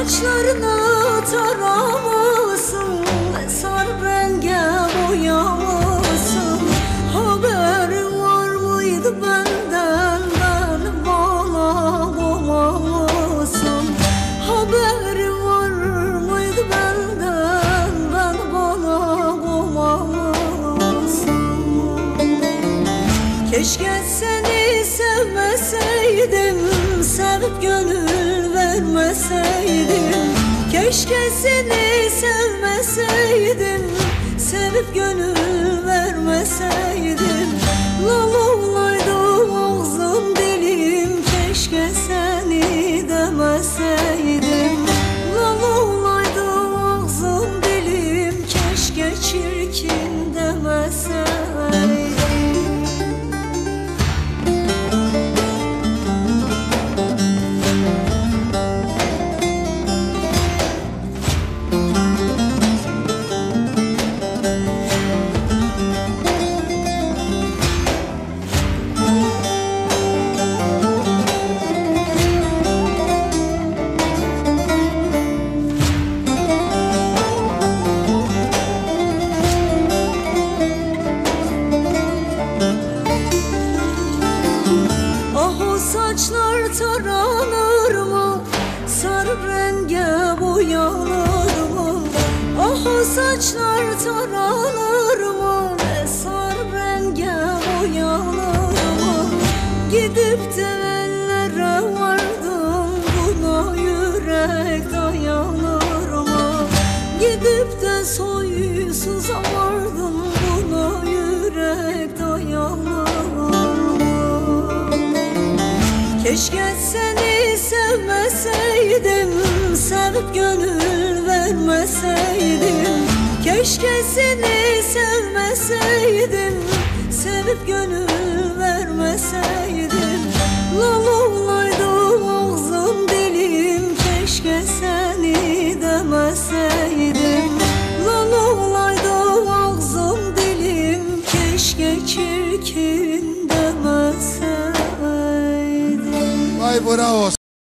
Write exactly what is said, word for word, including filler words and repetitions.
saçlarını taramışsın, sarı renge boyamışsın. Haberin var mıydı benden, beni bana bulmamışsın? Haberin var mıydı benden, beni bana bulmamışsın? Keşke seni sevmeseydim, sevip gönül vermeseydim. Keşke seni sevmeseydim, sevip gönül vermeseydim. Lal olaydı ağzım dilim, keşke seni demeseydim. Lal olaydı ağzım dilim, keşke çirkin demeseydim. Saçlar taranır mı? Sarı renge boyanır mı? Ah o saçlar taranır mı? Sarı renge boyanır mı? Gidip de ellere vardım, buna yürek dayanır mı? Gidip de soysuza vardım, buna yürek dayanır mı? Keşke seni sevmeseydim, sevip gönül vermeseydim. Keşke seni sevmeseydim, sevip gönül vermeseydim. Lal olaydı ağzım dilim, keşke seni demeseydim. Lal olaydı ağzım dilim, keşke çirkin demeseydim. Ay bravo.